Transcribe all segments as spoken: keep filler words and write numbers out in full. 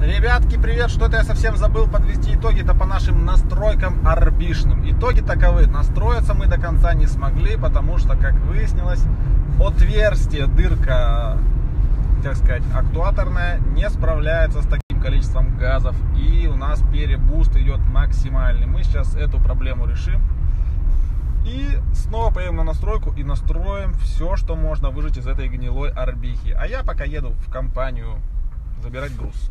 Ребятки, привет! Что-то я совсем забыл подвести итоги-то по нашим настройкам арбишным. Итоги таковы. Настроиться мы до конца не смогли, потому что, как выяснилось, отверстие, дырка, так сказать, актуаторная, не справляется с таким количеством газов. И у нас перебуст идет максимальный. Мы сейчас эту проблему решим. И снова поедем на настройку и настроим все, что можно выжать из этой гнилой арбихи. А я пока еду в компанию забирать груз.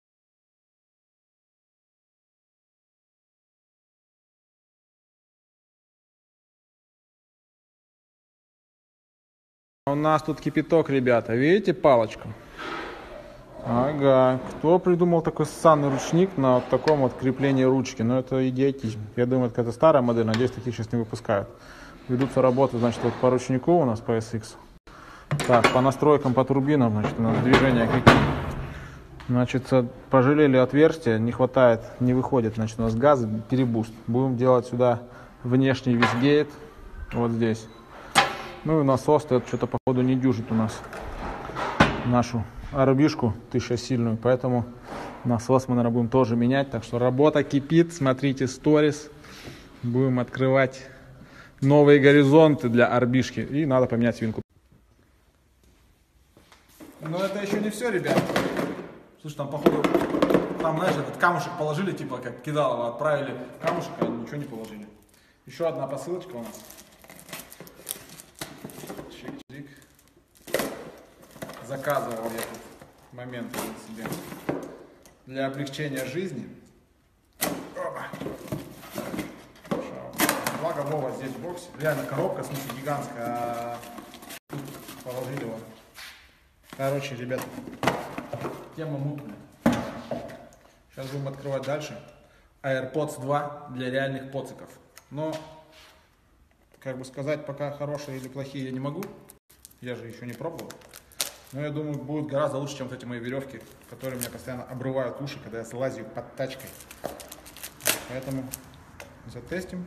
У нас тут кипяток, ребята. Видите палочку? Ага. Кто придумал такой ссаный ручник на вот таком вот креплении ручки? Ну, это идиотизм. Я думаю, это какая-то старая модель. Надеюсь, таких сейчас не выпускают. Ведутся работы, значит, вот по ручнику у нас по эс икс. Так, по настройкам, по турбинам, значит, у нас движения какие. Значит, пожалели отверстия, не хватает, не выходит, значит, у нас газ, перебуст. Будем делать сюда внешний визгейт, вот здесь. Ну и насос, это что-то походу не дюжит у нас нашу арбишку тысячесильную, поэтому насос мы, наверное, будем тоже менять. Так что работа кипит, смотрите сторис, будем открывать новые горизонты для арбишки. И надо поменять свинку. Но это еще не все, ребят. Слушай, там походу, там, знаешь, этот камушек положили, типа как кидалово, отправили камушек, а ничего не положили. Еще одна посылочка у нас. Чик-чик. Заказывал я этот момент себе для облегчения жизни. Опа. Благо Вова здесь в боксе. Реально коробка, в смысле, гигантская. А тут положили его. Короче, ребята, тема мутная. Сейчас будем открывать дальше. AirPods два для реальных поциков. Но, как бы сказать, пока хорошие или плохие я не могу. Я же еще не пробовал. Но я думаю, будет гораздо лучше, чем вот эти мои веревки, которые меня постоянно обрывают уши, когда я слазю под тачкой. Поэтому затестим.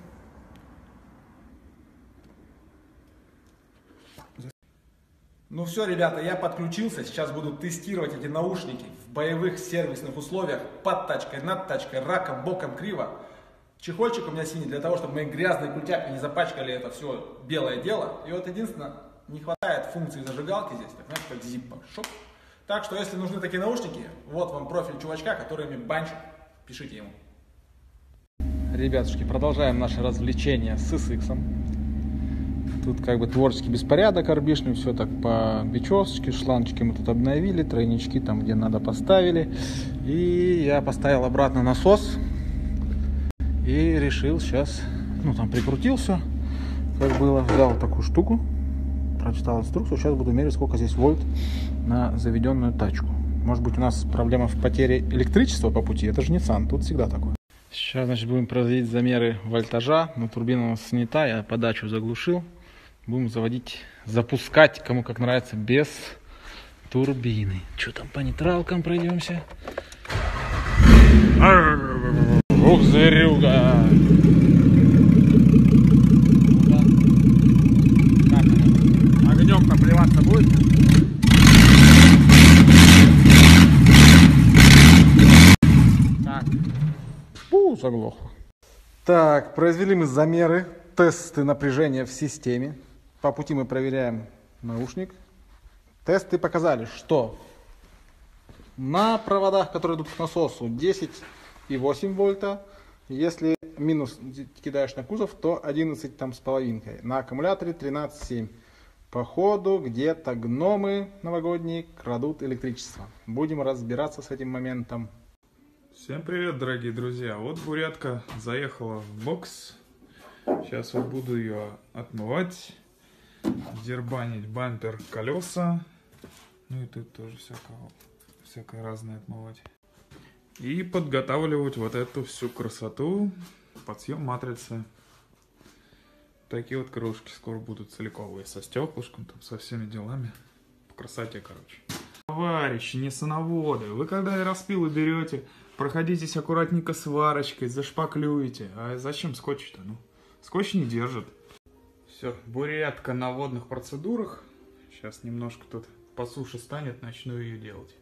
Ну все, ребята, я подключился. Сейчас буду тестировать эти наушники в боевых сервисных условиях под тачкой, над тачкой, раком, боком, криво. Чехольчик у меня синий для того, чтобы мои грязные культяпки не запачкали это все белое дело. И вот единственное, не хватает функции зажигалки здесь, так знаете, как зиппа. Шоп. Так что, если нужны такие наушники, вот вам профиль чувачка, который мне банчит. Пишите ему. Ребятушки, продолжаем наше развлечение с эс икс. Тут как бы творческий беспорядок арбишный, все так по бечевочке, шланчики мы тут обновили, тройнички там где надо поставили. И я поставил обратно насос и решил сейчас, ну там прикрутил все, как было, взял такую штуку, прочитал инструкцию, сейчас буду мерить, сколько здесь вольт на заведенную тачку. Может быть, у нас проблема в потере электричества по пути, это же Nissan, тут всегда такое. Сейчас, значит, будем проводить замеры вольтажа, но турбина у нас снята, я подачу заглушил. Будем заводить, запускать, кому как нравится, без турбины. Что там по нейтралкам пройдемся? Ух, зверюга! Как оно? Огнем-то плеваться будет? Так. Фу, заглохло. Так, произвели мы замеры, тесты напряжения в системе. По пути мы проверяем наушник. Тесты показали, что на проводах, которые идут к насосу, десять и восемь вольта. Если минус кидаешь на кузов, то одиннадцать там с половинкой. На аккумуляторе тринадцать и семь. Походу, где-то гномы новогодние крадут электричество. Будем разбираться с этим моментом. Всем привет, дорогие друзья. Вот бурятка заехала в бокс. Сейчас вот буду ее отмывать, дербанить бампер, колеса. Ну и тут тоже всякого, всякое разное отмывать. И подготавливать вот эту всю красоту под съем матрицы. Такие вот кружки скоро будут целиковые, со стеклышком, там, со всеми делами. По красоте, короче. Товарищи, не сановоды, вы когда распилы берете, проходитесь аккуратненько сварочкой, зашпаклюете. А зачем скотч-то? Ну, скотч не держит. Все, бурятка на водных процедурах. Сейчас немножко тут по суше станет, начну ее делать.